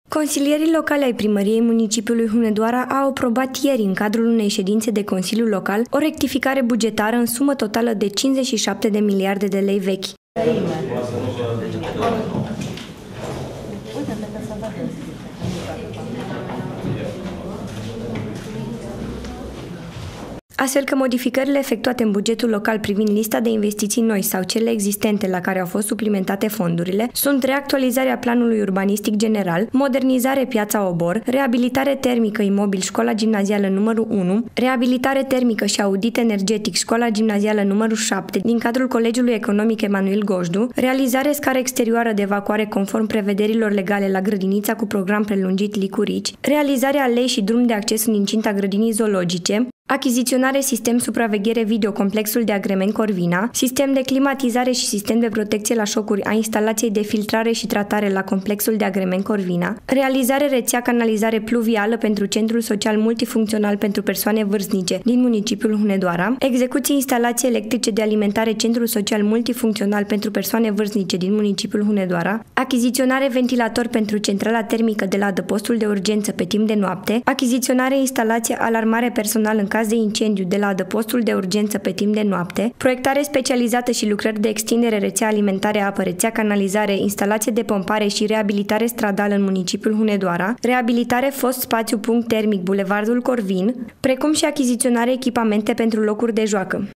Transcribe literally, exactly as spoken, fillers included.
Consilierii locali ai primăriei municipiului Hunedoara au aprobat ieri, în cadrul unei ședințe de Consiliu Local, o rectificare bugetară în sumă totală de cincizeci și șapte de miliarde de lei vechi. Astfel că modificările efectuate în bugetul local privind lista de investiții noi sau cele existente la care au fost suplimentate fondurile sunt reactualizarea planului urbanistic general, modernizare Piața Obor, reabilitare termică imobil școala gimnazială numărul unu, reabilitare termică și audit energetic școala gimnazială numărul șapte din cadrul Colegiului Economic Emanuel Gojdu, realizare scară exterioară de evacuare conform prevederilor legale la grădinița cu program prelungit Licurici, realizarea alei și drum de acces în incinta grădinii zoologice, achiziționare sistem supraveghere video complexul de agrement Corvina, sistem de climatizare și sistem de protecție la șocuri a instalației de filtrare și tratare la complexul de agrement Corvina, realizare rețea canalizare pluvială pentru Centrul Social Multifuncțional pentru Persoane Vârstnice din municipiul Hunedoara, execuție instalații electrice de alimentare Centrul Social Multifuncțional pentru Persoane Vârstnice din municipiul Hunedoara, achiziționare ventilator pentru centrala termică de la adăpostul de urgență pe timp de noapte, achiziționare instalație alarmare personal în caz de incendiu de la adăpostul de urgență pe timp de noapte, proiectare specializată și lucrări de extindere rețea alimentare apă, rețea canalizare, instalație de pompare și reabilitare stradală în municipiul Hunedoara, reabilitare fost spațiu punct termic Bulevardul Corvin, precum și achiziționare echipamente pentru locuri de joacă.